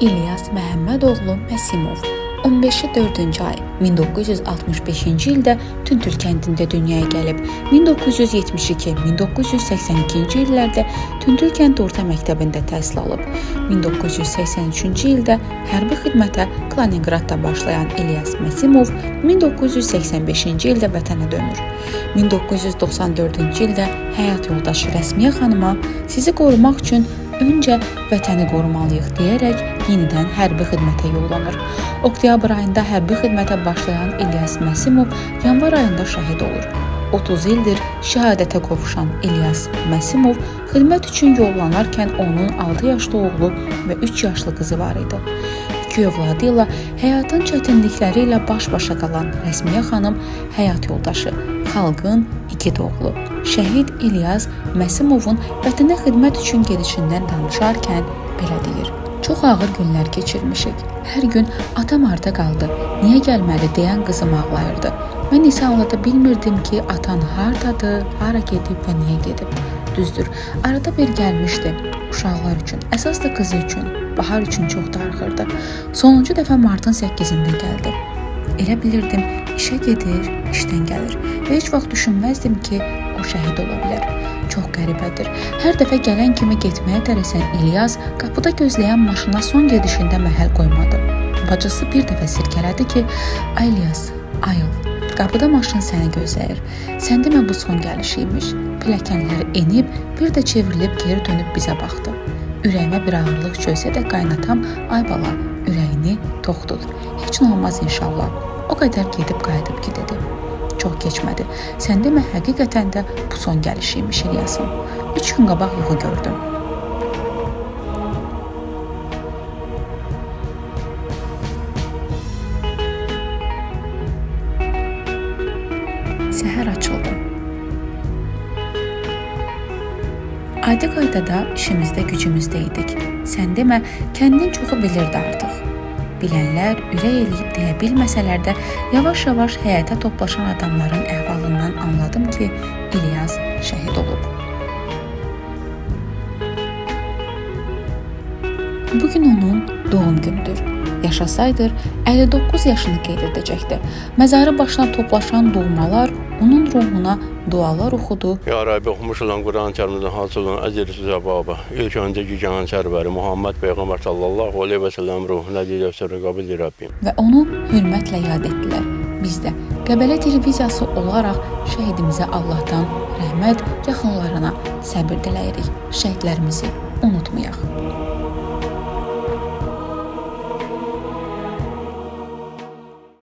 İlyas Məhəmmədoğlu Məsimov 15-ci 4-cü ay 1965-ci ildə Tüntül kəndində dünyaya gəlib. 1972-1982-ci illərdə Tüntül kənd orta məktəbində təhsil alıb. 1983-cü ildə hərbi xidmətə Kalininqradda başlayan İlyas Məsimov 1985-ci ildə vətənə dönür. 1994-cü ildə həyat yoldaşı Rəsmiyə xanıma sizi qorumaq üçün öncə vətəni qorumalıyıq deyərək yenidən hərbi xidmətə yollanır. Oktyabr ayında hərbi xidmətə başlayan İlyas Məsimov yanvar ayında şəhid olur. 30 ildir şəhadətə qovuşan İlyas Məsimov xidmət üçün yollanarkən onun 6 yaşlı oğlu və 3 yaşlı qızı var idi. 2 övladı ilə həyatın çətinlikləri ilə baş-başa qalan Rəsmiyə xanım həyat yoldaşı, xalqın igid oğlu, şəhid İlyas Məsimovun vətənə xidmət üçün gedişindən danışarkən belə deyir. Çox ağır günlər keçirmişik. Hər gün atam harda qaldı, niyə gəlməli deyən qızım ağlayırdı. Mən isə anlada bilmirdim ki, atan hardadır, hara gedib və niyə gedib. Düzdür, arada bir gəlmişdi. Uşaqlar üçün, əsas da qızı üçün, bahar üçün çox darıxırdı. Sonuncu dəfə martın 8-də gəldi. Elə bilirdim, işə gedir, işdən gəlir və heç vaxt düşünməzdim ki, o şəhid ola bilər. Çox qəribədir. Hər dəfə gələn kimi getməyə tələsən İlyas qapıda gözləyən maşına son gedişində məhəl qoymadı. Bacısı bir dəfə sirkələdi ki, ay İlyas, ayıl, qapıda maşın səni gözləyir. Sən demə bu son gəlişiymiş. Pilləkənləri enib, bir də çevrilib geri dönüb bizə baxdı. Ürəyimə bir ağırlıq çölsə də qaynatam, ay bala, ürəyini tox tut. Heç nə olmaz inşallah. O qədər gedib qayıdıb ki, dedi. Çox keçmədi. Sən demə, həqiqətən də bu son gəlişiymiş İlyasın. 3 gün qabaq yuxu gördüm. Səhər açıldı. Adi qaydada işimizdə, gücümüzdə idik. Sən demə, kəndin çoxu bilirdi artıq. Bilənlər ürək eləyib deyə bilməsələr də yavaş-yavaş həyətə toplaşan adamların əhvalından anladım ki, İlyas şəhid olub. Bugün onun doğum günüdür. Yaşasaydır, 59 yaşını qeyd edəcəkdi. Məzarı başına toplaşan doğmalar onun ruhuna dualar oxudu. Ya Rabbi, oxumuş olan Quran-ı Kərimdən hasil olan əcr-i cavabı, ilk öncə gigən sərvəri Muhammed Peyğəmbər sallallahu aleyhi və səlləm ruhuna deyəcək Rabbi. Və onu hörmətlə yad etdilər. Biz də Qəbələ televiziyası olaraq şəhidimizə Allahdan rəhmət, yaxınlarına səbir diləyirik. Şəhidlərimizi unutmayaq.